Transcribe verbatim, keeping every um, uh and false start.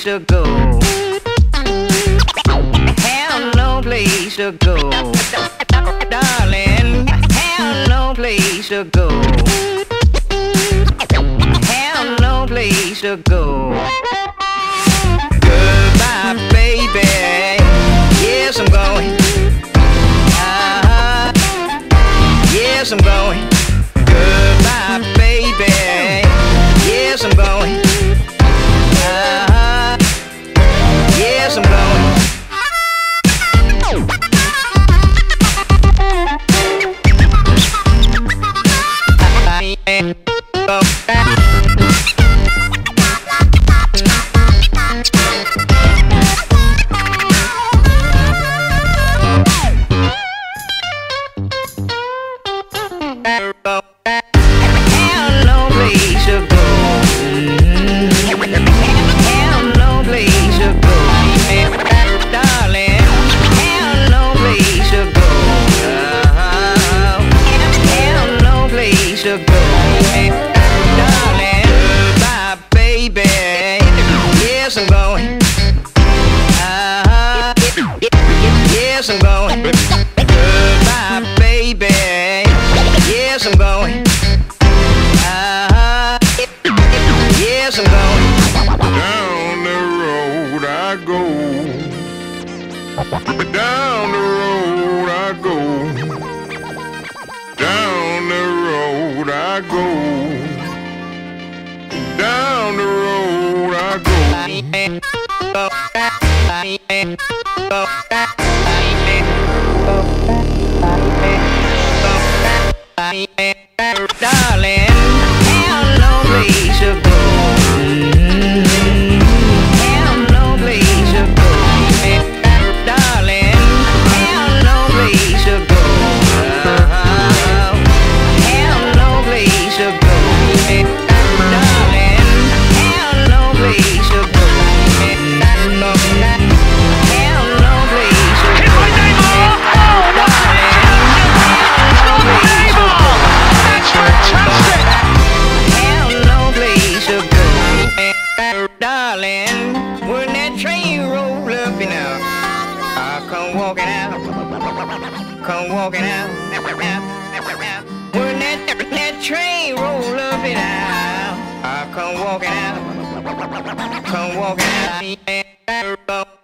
to go. Have no place to go. Darling, have no place to go. Have no place to go. Goodbye, baby. Yes, I'm going. Uh-huh. Yes, I'm going. Goodbye, baby. Yes, I'm going. Uh-huh. Yes, I'm going. Go back. Have no place to go. Have no place to go. Darling, have no place to go. Have no place to go. Darling, bye, baby. Yes, I'm going. Uh-huh. Yes, I'm going. Goodbye, baby. Yes, I'm going. Uh-huh. Yes, I'm going. Down the road I go. Down the road I go. Down the road I go. Down the road I go. Darling, have no place to go. Have no place to go. Darling, have no place to go. Have no place to go. Darling, have no place to go. Have no place to go. Hit my name off! Oh, what a hit! Hit my name off! That's fantastic! Have no place to go. Darling, when that train roll up and out, I come walking out, come walking out. When that, that train roll up and out, I come walking out, come walking out.